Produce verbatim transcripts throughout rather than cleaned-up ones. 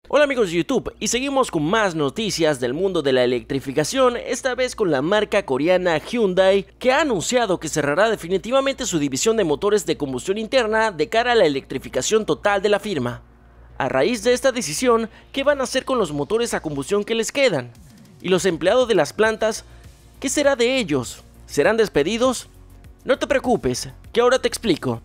Hola amigos de YouTube, y seguimos con más noticias del mundo de la electrificación, esta vez con la marca coreana Hyundai, que ha anunciado que cerrará definitivamente su división de motores de combustión interna de cara a la electrificación total de la firma. A raíz de esta decisión, ¿qué van a hacer con los motores a combustión que les quedan? ¿Y los empleados de las plantas? ¿Qué será de ellos? ¿Serán despedidos? No te preocupes, que ahora te explico.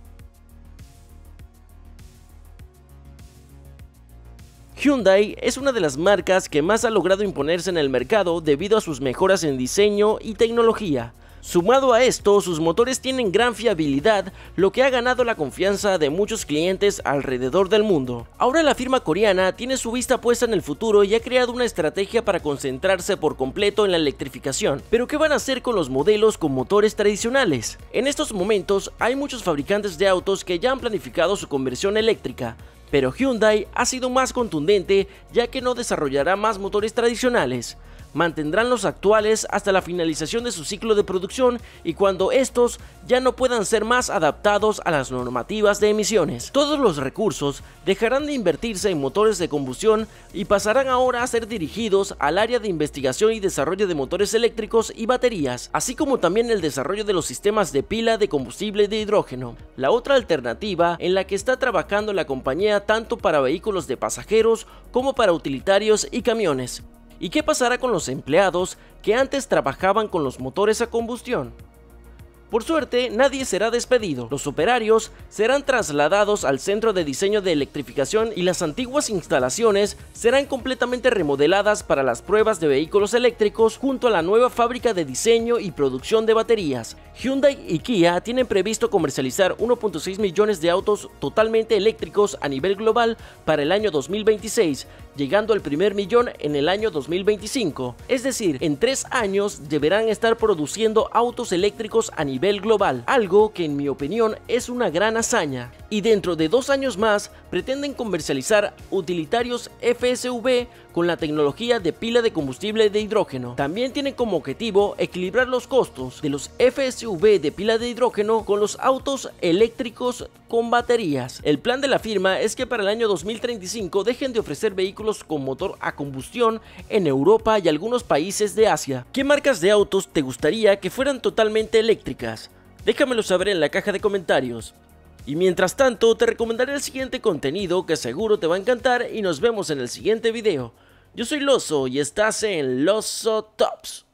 Hyundai es una de las marcas que más ha logrado imponerse en el mercado debido a sus mejoras en diseño y tecnología. Sumado a esto, sus motores tienen gran fiabilidad, lo que ha ganado la confianza de muchos clientes alrededor del mundo. Ahora la firma coreana tiene su vista puesta en el futuro y ha creado una estrategia para concentrarse por completo en la electrificación. Pero ¿qué van a hacer con los modelos con motores tradicionales? En estos momentos hay muchos fabricantes de autos que ya han planificado su conversión eléctrica, pero Hyundai ha sido más contundente, ya que no desarrollará más motores tradicionales. Mantendrán los actuales hasta la finalización de su ciclo de producción y cuando estos ya no puedan ser más adaptados a las normativas de emisiones. Todos los recursos dejarán de invertirse en motores de combustión y pasarán ahora a ser dirigidos al área de investigación y desarrollo de motores eléctricos y baterías, así como también el desarrollo de los sistemas de pila de combustible de hidrógeno. La otra alternativa en la que está trabajando la compañía tanto para vehículos de pasajeros como para utilitarios y camiones. ¿Y qué pasará con los empleados que antes trabajaban con los motores a combustión? Por suerte, nadie será despedido. Los operarios serán trasladados al centro de diseño de electrificación y las antiguas instalaciones serán completamente remodeladas para las pruebas de vehículos eléctricos junto a la nueva fábrica de diseño y producción de baterías. Hyundai y Kia tienen previsto comercializar uno punto seis millones de autos totalmente eléctricos a nivel global para el año dos mil veintiséis, llegando al primer millón en el año dos mil veinticinco. Es decir, en tres años deberán estar produciendo autos eléctricos a nivel global, algo que en mi opinión es una gran hazaña. Y dentro de dos años más pretenden comercializar utilitarios F S V con la tecnología de pila de combustible de hidrógeno. También tienen como objetivo equilibrar los costos de los F S V de pila de hidrógeno con los autos eléctricos con baterías. El plan de la firma es que para el año dos mil treinta y cinco dejen de ofrecer vehículos con motor a combustión en Europa y algunos países de Asia. ¿Qué marcas de autos te gustaría que fueran totalmente eléctricas? Déjamelo saber en la caja de comentarios. Y mientras tanto, te recomendaré el siguiente contenido que seguro te va a encantar y nos vemos en el siguiente video. Yo soy Loso y estás en Loso Tops.